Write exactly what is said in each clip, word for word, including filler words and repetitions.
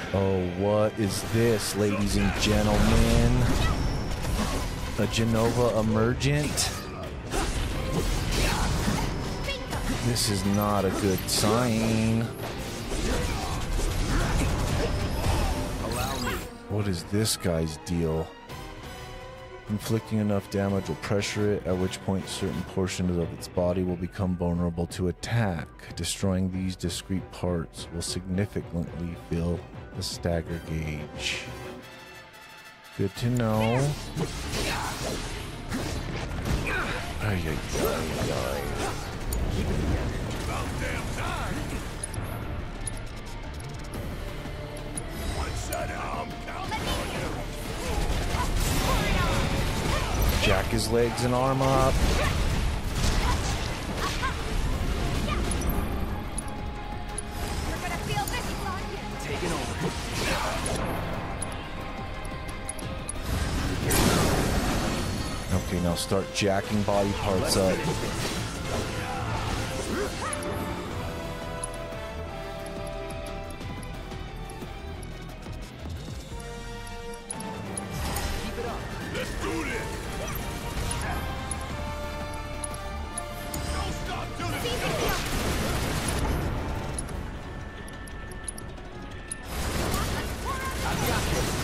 Oh, what is this, ladies and gentlemen? A Jenova Emergent? This is not a good sign. What is this guy's deal? Inflicting enough damage will pressure it, at which point certain portions of its body will become vulnerable to attack. Destroying these discrete parts will significantly fill the stagger gauge. Good to know. Ay, ay, ay, ay. About damn time. One shot arm counting on you. Jack his legs and arm up. You're gonna feel this one. Taking over. Okay, now start jacking body parts up. Let's do this. Don't stop till it's I've got this.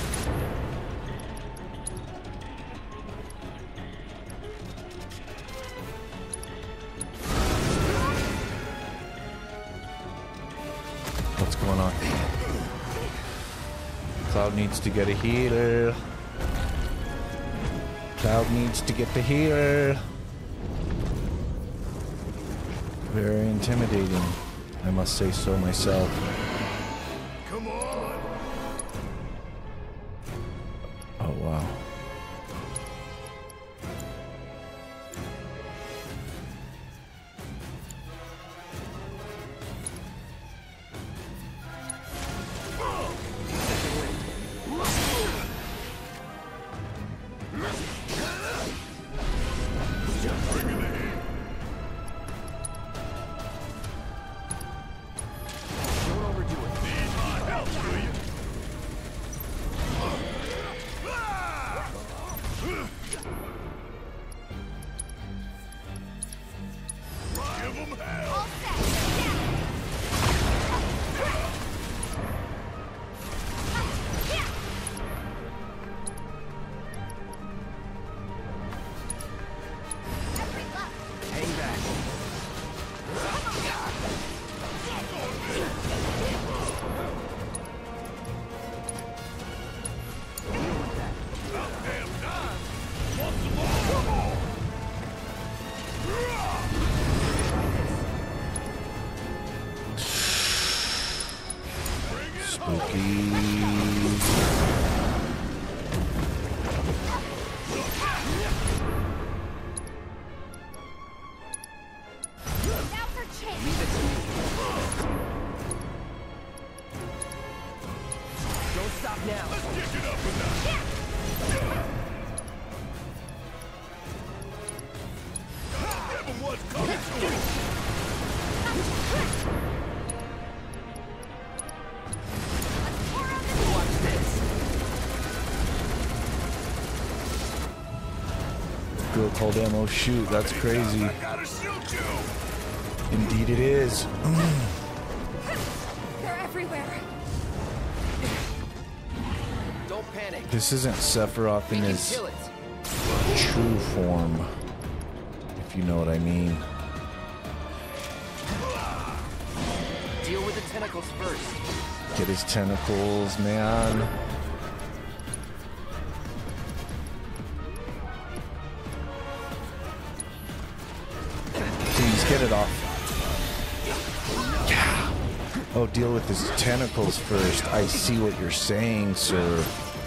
What's going on? Cloud needs to get a healer. Cloud needs to get the healer. Very intimidating, I must say so myself. Come on. Oh, wow. Dual cold ammo, shoot, that's crazy. I gotta shoot you. Indeed it is. They're everywhere. Don't panic. This isn't Sephiroth in his true form, if you know what I mean. Deal with the tentacles first. Get his tentacles, man. Please get it off. Yeah. Oh, deal with his tentacles first. I see what you're saying, sir.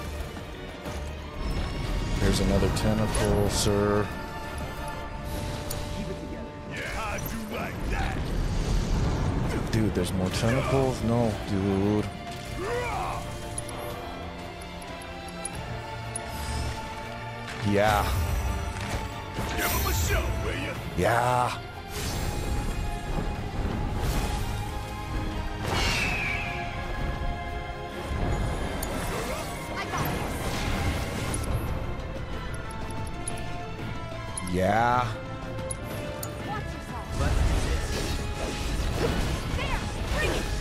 There's another tentacle, sir. Keep it together. Yeah, how'd you like that? Dude, there's more tentacles? No, dude. Yeah. Give him a show, will you? Yeah. Yeah. Watch yourself. Let's do this. There! Bring it!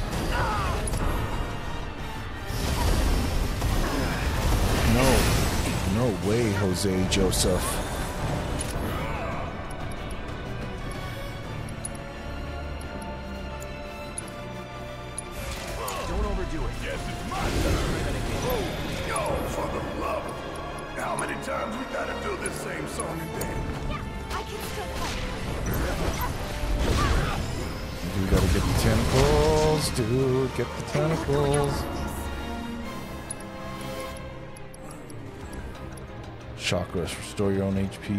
No. No way, Jose Joseph. Don't overdo it. Yes, it's my turn. Yo, for the love of it. How many times we gotta do this same song and dance? Yeah, I can still fight. We gotta get the tentacles, dude. Get the tentacles. Chakras, restore your own H P.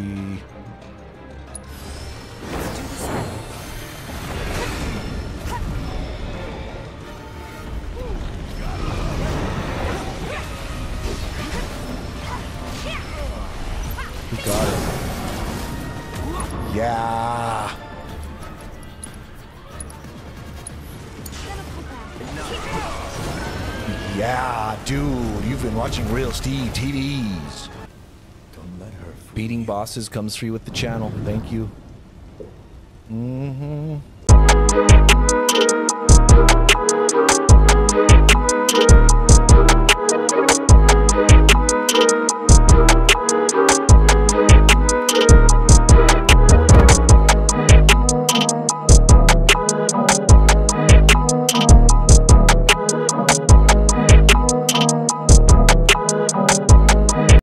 We got it. Yeah. Yeah, dude. You've been watching Real Steve T Ds. Don't let her. Beating bosses comes free with the channel. Thank you. Mm-hmm.